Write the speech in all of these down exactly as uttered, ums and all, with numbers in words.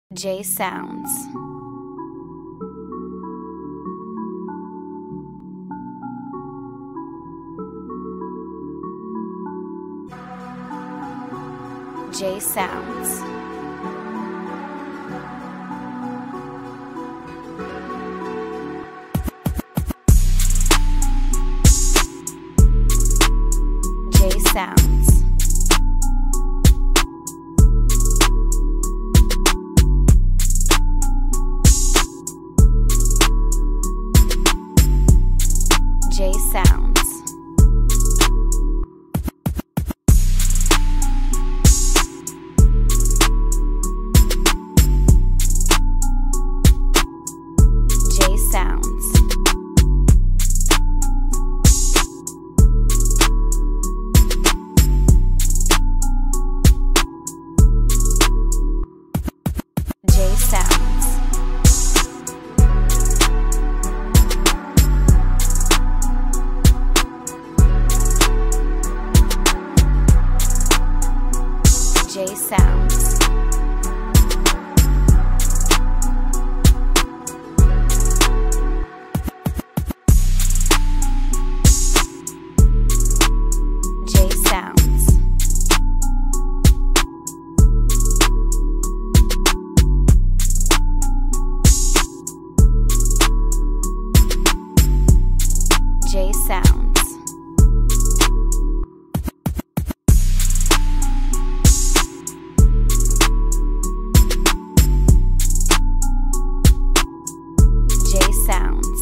J Sounds. J Sounds. J Sounds. J Sounds. J Sounds. J Sounds. J Sounds. J Sounds. J Sounds. J Sounds.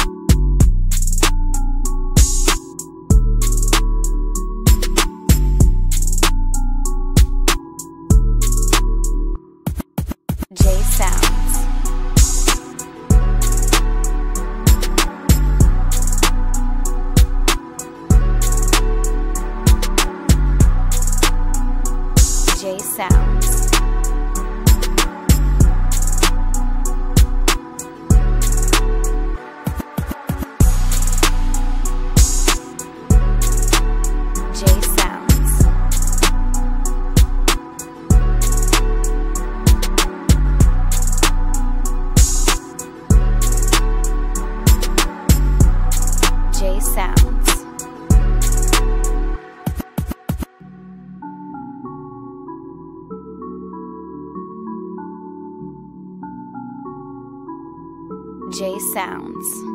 J Sounds. J Sounds. J Sounds. J Sounds. J Sounds.